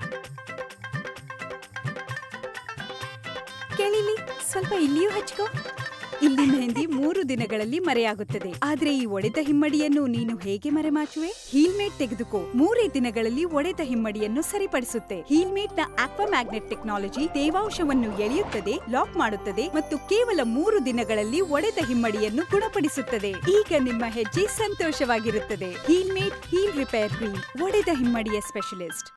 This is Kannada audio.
ಕೇಳಿಲಿ, ಸ್ವಲ್ಪ ಇಲ್ಲಿಯೂ ಹಚ್ಕೋ. ಇಲ್ಲಿ ಮೆಹಂದಿ 3 ದಿನಗಳಲ್ಲಿ ಮರೆಯಾಗುತ್ತದೆ. ಆದ್ರೆ ಈ ಒಡೆದ ಹಿಮ್ಮಡಿಯನ್ನು ನೀನು ಹೇಗೆ ಮರೆಮಾಚುವೆ? ಹೀಲ್ಮೇಟ್ ತೆಗೆದುಕೋ. 3 ದಿನಗಳಲ್ಲಿ ಒಡೆದ ಹಿಮ್ಮಡಿಯನ್ನು ಸರಿಪಡಿಸುತ್ತೆ. ಹೀಲ್ಮೇಟ್ ನ ಆಕ್ವಾ ಮ್ಯಾಗ್ನೆಟ್ ಟೆಕ್ನಾಲಜಿ ತೇವಾಂಶವನ್ನು ಎಳೆಯುತ್ತದೆ, ಲಾಕ್ ಮಾಡುತ್ತದೆ ಮತ್ತು ಕೇವಲ 3 ದಿನಗಳಲ್ಲಿ ಒಡೆದ ಹಿಮ್ಮಡಿಯನ್ನು ಗುಣಪಡಿಸುತ್ತದೆ. ಈಗ ನಿಮ್ಮ ಹೆಜ್ಜೆ ಸಂತೋಷವಾಗಿರುತ್ತದೆ. ಹೀಲ್ಮೇಟ್ ಹೀಲ್ ರಿಪೇರ್ ಕ್ರೀಮ್, ಒಡೆದ ಹಿಮ್ಮಡಿಯ ಸ್ಪೆಷಲಿಸ್ಟ್.